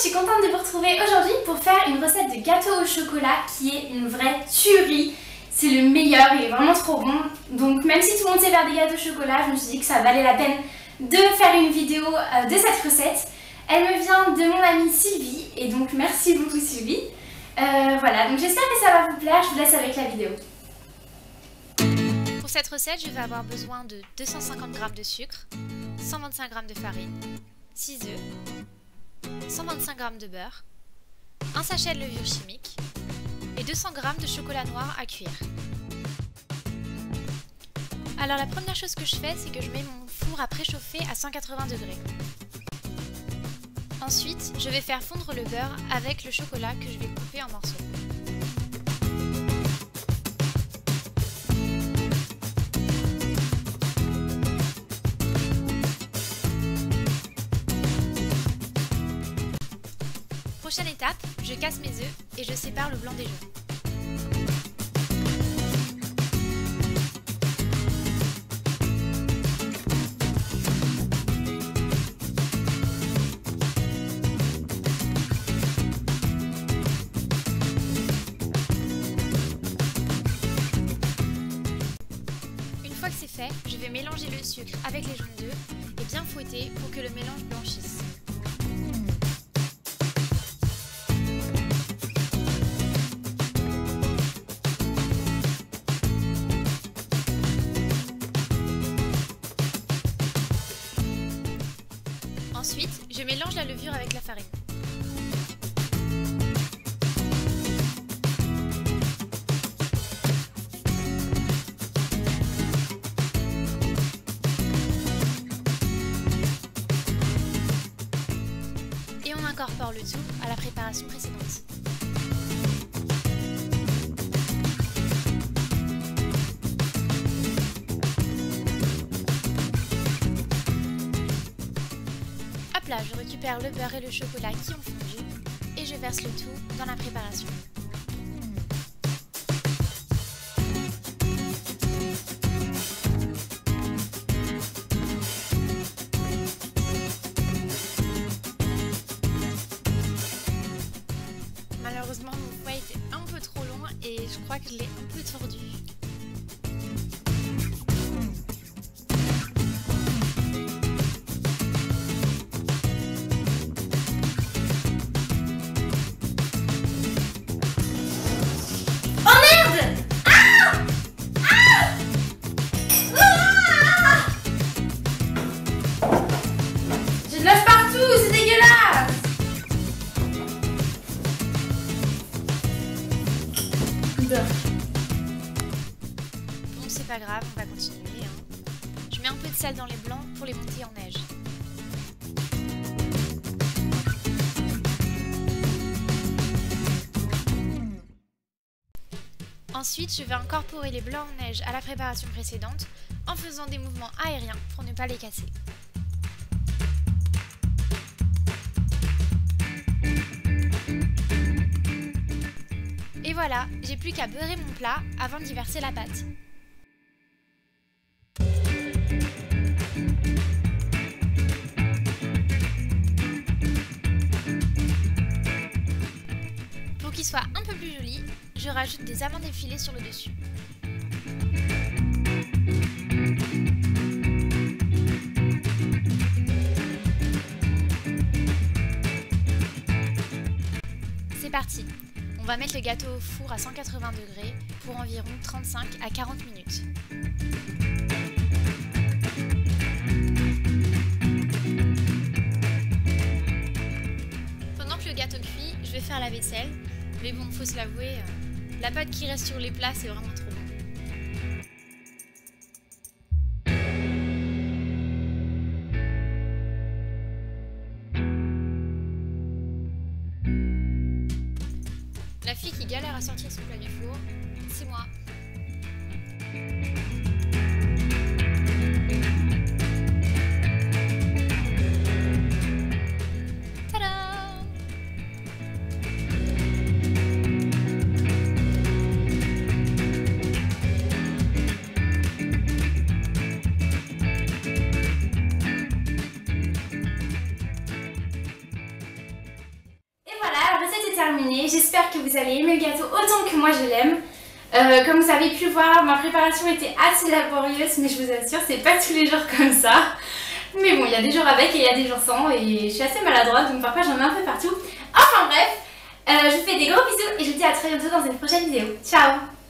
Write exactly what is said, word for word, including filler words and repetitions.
suis contente de vous retrouver aujourd'hui pour faire une recette de gâteau au chocolat qui est une vraie tuerie. C'est le meilleur, il est vraiment trop bon. Donc même si tout le monde sait faire des gâteaux au chocolat, je me suis dit que ça valait la peine de faire une vidéo euh, de cette recette. Elle me vient de mon amie Sylvie et donc merci beaucoup Sylvie. Euh, voilà, donc j'espère que ça va vous plaire, je vous laisse avec la vidéo. Pour cette recette, je vais avoir besoin de deux cent cinquante grammes de sucre, cent vingt-cinq grammes de farine, six œufs, cent vingt-cinq grammes de beurre, un sachet de levure chimique et deux cents grammes de chocolat noir à cuire. Alors la première chose que je fais, c'est que je mets mon four à préchauffer à cent quatre-vingts degrés. Ensuite, je vais faire fondre le beurre avec le chocolat que je vais couper en morceaux. Prochaine étape, je casse mes œufs et je sépare le blanc des jaunes. Une fois que c'est fait, je vais mélanger le sucre avec les jaunes d'œufs et bien fouetter pour que le mélange blanchisse. Ensuite, je mélange la levure avec la farine. Et on incorpore le tout à la préparation précédente. Là, je récupère le beurre et le chocolat qui ont fondu et je verse le tout dans la préparation. Malheureusement, mon fouet était un peu trop long et je crois que je l'ai un peu tordu. Bon, c'est pas grave, on va continuer. Hein. Je mets un peu de sel dans les blancs pour les monter en neige. Ensuite, je vais incorporer les blancs en neige à la préparation précédente en faisant des mouvements aériens pour ne pas les casser. Et voilà, j'ai plus qu'à beurrer mon plat avant d'y verser la pâte. Pour qu'il soit un peu plus joli, je rajoute des amandes effilées sur le dessus. C'est parti! On va mettre le gâteau au four à cent quatre-vingts degrés pour environ trente-cinq à quarante minutes. Pendant que le gâteau cuit, je vais faire la vaisselle. Mais bon, faut se l'avouer, la pâte qui reste sur les plats, c'est vraiment trop bon. La fille qui galère à sortir son plat du four, c'est moi. terminé. J'espère que vous allez aimer le gâteau autant que moi je l'aime. Euh, comme vous avez pu voir, ma préparation était assez laborieuse, mais je vous assure, c'est pas tous les jours comme ça. Mais bon, il y a des jours avec et il y a des jours sans, et je suis assez maladroite, donc parfois j'en mets un peu partout. Enfin bref, euh, je vous fais des gros bisous et je vous dis à très bientôt dans une prochaine vidéo. Ciao!